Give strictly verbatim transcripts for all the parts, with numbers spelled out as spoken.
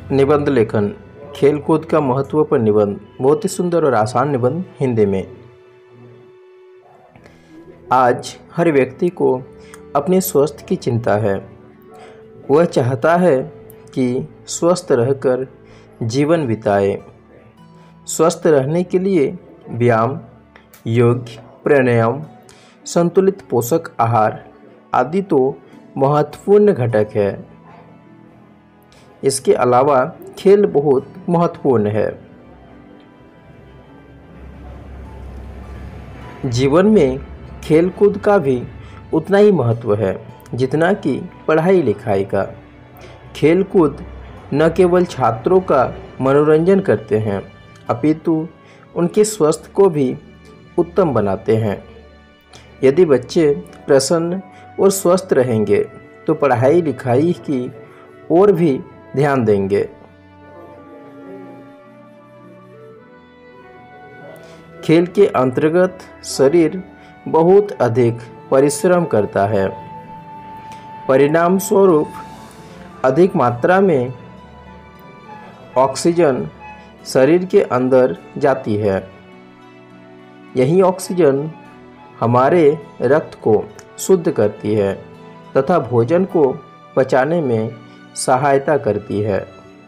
निबंध लेखन, खेलकूद का महत्व पर निबंध। बहुत ही सुंदर और आसान निबंध हिंदी में। आज हर व्यक्ति को अपने स्वास्थ्य की चिंता है। वह चाहता है कि स्वस्थ रहकर जीवन बिताए। स्वस्थ रहने के लिए व्यायाम, योग, प्राणायाम, संतुलित पोषक आहार आदि तो महत्वपूर्ण घटक है। इसके अलावा खेल बहुत महत्वपूर्ण है। जीवन में खेलकूद का भी उतना ही महत्व है जितना कि पढ़ाई लिखाई का। खेलकूद न केवल छात्रों का मनोरंजन करते हैं अपितु उनके स्वास्थ्य को भी उत्तम बनाते हैं। यदि बच्चे प्रसन्न और स्वस्थ रहेंगे तो पढ़ाई लिखाई की ओर भी ध्यान देंगे। खेल के अंतर्गत शरीर बहुत अधिक परिश्रम करता है। परिणाम स्वरूप अधिक मात्रा में ऑक्सीजन शरीर के अंदर जाती है। यही ऑक्सीजन हमारे रक्त को शुद्ध करती है तथा भोजन को पचाने में सहायता करती है।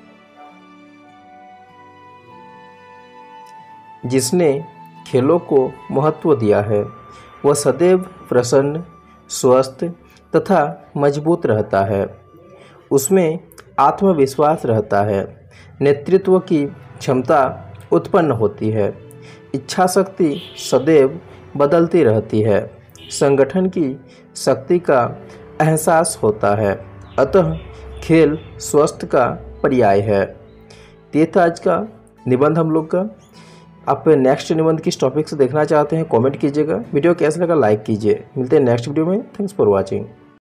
जिसने खेलों को महत्व दिया है वह सदैव प्रसन्न, स्वस्थ तथा मजबूत रहता है। उसमें आत्मविश्वास रहता है, नेतृत्व की क्षमता उत्पन्न होती है, इच्छा शक्ति सदैव बदलती रहती है, संगठन की शक्ति का एहसास होता है। अतः खेल स्वास्थ्य का पर्याय है। ये था आज का निबंध हम लोग का। आप नेक्स्ट निबंध किस टॉपिक से देखना चाहते हैं कमेंट कीजिएगा। वीडियो कैसा लगा लाइक कीजिए। मिलते हैं नेक्स्ट वीडियो में। Thanks for watching.